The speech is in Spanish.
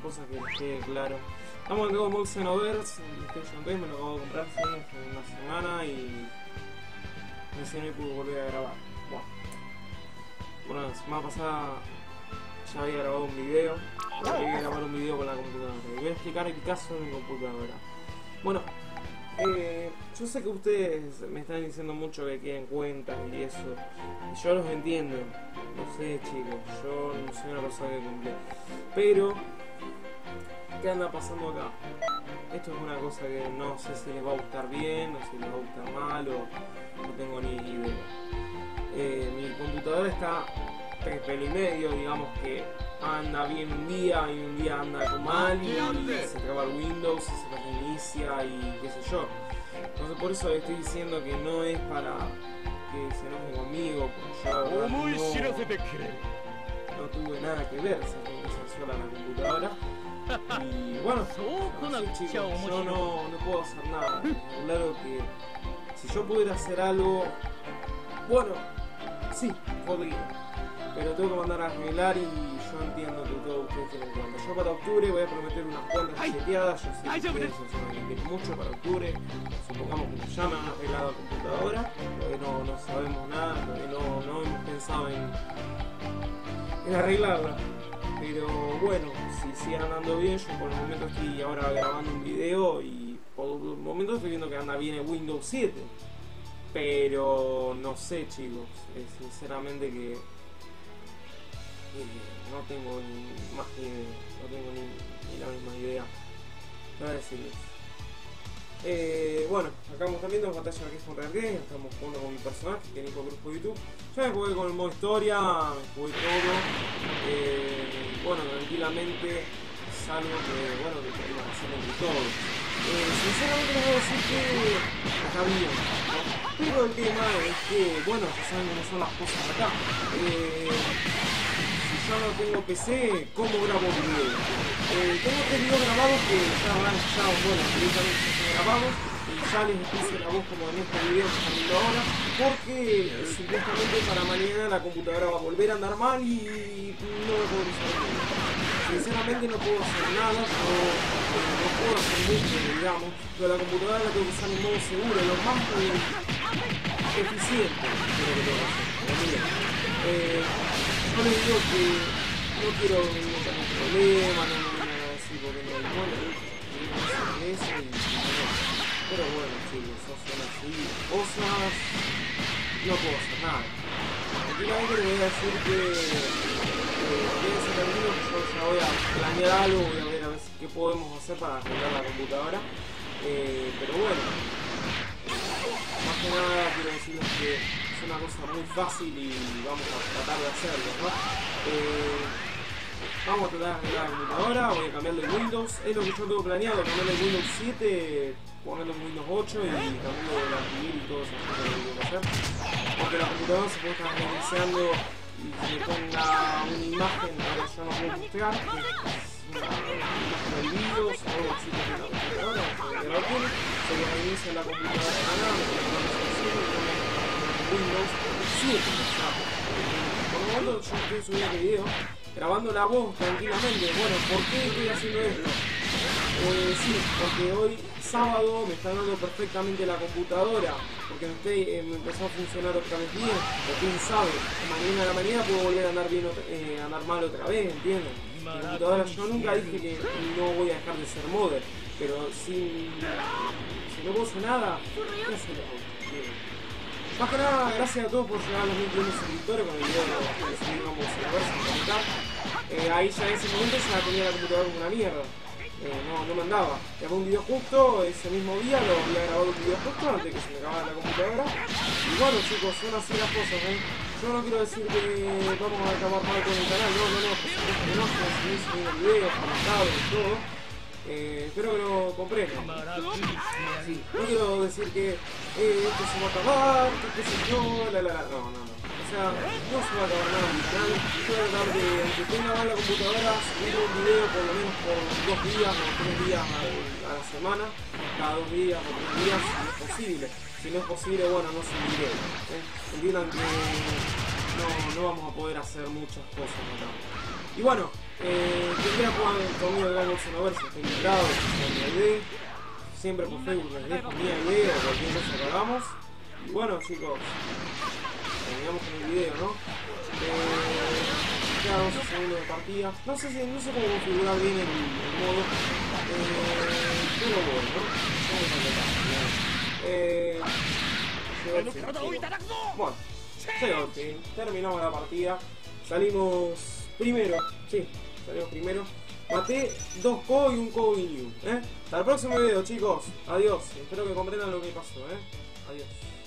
cosas que les quede claro. Estamos en Dragon Ball Xenoverse, en PlayStation 3, me lo acabo de comprar hace una semana y recién me pude volver a grabar. Bueno, la semana pasada ya había grabado un video, había que grabar un video con la computadora. Y voy a explicar el caso de mi computadora. Bueno, yo sé que ustedes me están diciendo mucho que quieren cuentas y eso, y yo los entiendo, no sé chicos, yo no soy una persona que cumple, pero ¿qué anda pasando acá? Esto es una cosa que no sé si les va a gustar bien o si les va a gustar mal o no tengo ni idea. Mi computadora está 3 pelo y medio, digamos que anda bien un día y un día anda mal y se traba el Windows y se reinicia y qué sé yo. Entonces por eso estoy diciendo que no es para que se enojen conmigo, porque yo no tuve nada que ver, se reinicia sola la computadora. Y bueno, así, chicos, yo no puedo hacer nada. Claro que si yo pudiera hacer algo, bueno, sí, podría, pero tengo que mandar a arreglar y yo entiendo que todos ustedes tienen cuenta. Yo para octubre voy a prometer unas cuentas seteadas. Yo sé que ustedes son que mucho para octubre. Supongamos que ya me han arreglado la computadora, todavía no sabemos nada, todavía no hemos pensado en arreglarla. Pero bueno, si sigue andando bien, yo por el momento estoy ahora grabando un video y por el momento estoy viendo que anda bien el Windows 7. Pero no sé chicos, sinceramente que no tengo ni más idea, no tengo ni la misma idea. No voy a decirles. Bueno, acá estamos viendo en pantalla que es con Game, estamos jugando con mi personaje, que es Nico Cruz por YouTube. Ya me jugué con el modo historia, me jugué todo. Bueno, tranquilamente es algo que, bueno, que podemos hacer entre todos. Sinceramente les voy a decir que está bien, ¿no? Pero el tema es que, bueno, ya saben cómo son las cosas acá. Si yo no tengo PC, ¿cómo grabo video? Tengo 3 videos grabados que ya van, bueno, directamente ya están grabados y ya les puse la voz como en este video que están viendo ahora, porque supuestamente para mañana la computadora va a volver a andar mal y no lo puedo usar bien. Sinceramente no puedo hacer nada, no puedo hacer mucho, digamos, pero la computadora la tengo que usar en modo seguro, lo más eficiente de lo que tengo que hacer. Pero miren, yo les digo que no quiero ningún problema, no me van a decir porque no hay mono, eso y no. Pero bueno chicos, son así cosas, no puedo hacer nada. Tranquilamente les voy a decir que quédense tranquilos, yo ya voy a planear algo, voy a ver qué podemos hacer para arreglar la computadora. Pero bueno, más que nada quiero decirles que es una cosa muy fácil y vamos a tratar de hacerlo, ¿no? Vamos a tratar de arreglar la computadora, voy a cambiarle el Windows, es lo que yo tengo planeado, cambiarle el Windows 7, ponerle el Windows 8 y cambiarle el archivo y todo eso que tengo que hacer. Porque la computadora se puede estar reiniciando y que me ponga una imagen que yo no puedo mostrar, que es una imagen del Windows o algo así que tiene la computadora, que lo tiene, se le reinicia la computadora de la nada, Windows 7, por lo tanto yo estoy subiendo este video grabando la voz tranquilamente. Bueno, ¿por qué estoy haciendo esto? Sí, porque hoy sábado me está dando perfectamente la computadora, porque me empezó a funcionar otra vez bien, o quién sabe, mañana a la mañana puedo volver a andar bien, andar mal otra vez, ¿entienden? Mi computadora, yo nunca dije que no voy a dejar de ser modder, pero si no puedo hacer nada, ¿qué hacer? Más que nada, gracias a todos por llegar a los 1.500 suscriptores con el video de subir vamos a ver sin comentar. Ahí ya en ese momento ya tenía la computadora como una mierda. No me andaba. Grabé un video justo, ese mismo día lo había grabado un video justo antes que se me acabara la computadora. Y bueno chicos, son así las cosas, ¿eh? Yo no quiero decir que vamos a acabar mal con el canal, no, por supuesto que no, quiero seguir subiendo videos, comentarios y todo. Espero que lo comprendan. Sí, no quiero decir que esto se va a acabar, que qué sé yo, no. O sea, no se va a acabar nada en mi canal. Yo voy a tratar de, aunque tenga mal la computadora, subir un video por lo menos por 2 días o 3 días a la semana, cada 2 días o 3 días, si es posible. Si no es posible, bueno, no subiré. Entiendan que no vamos a poder hacer muchas cosas acá. Y bueno, quien quiera jugar conmigo de Dragon Xenoverse, estoy invitado, con mi ID. Siempre por Facebook les dejo mi ID o cualquier cosa que hagamos. Y bueno chicos, terminamos con el video, ¿no? Queda 12 segundos de partida. No sé cómo configurar bien el modo. Pero bueno, ¿no? Vamos a intentar. Bueno, llegó el fin. Terminamos la partida. Salimos primero. Sí, salimos primero. Maté 2 Ko y un Ko Ginyu, Hasta el próximo video chicos. Adiós. Espero que comprendan lo que pasó, Adiós.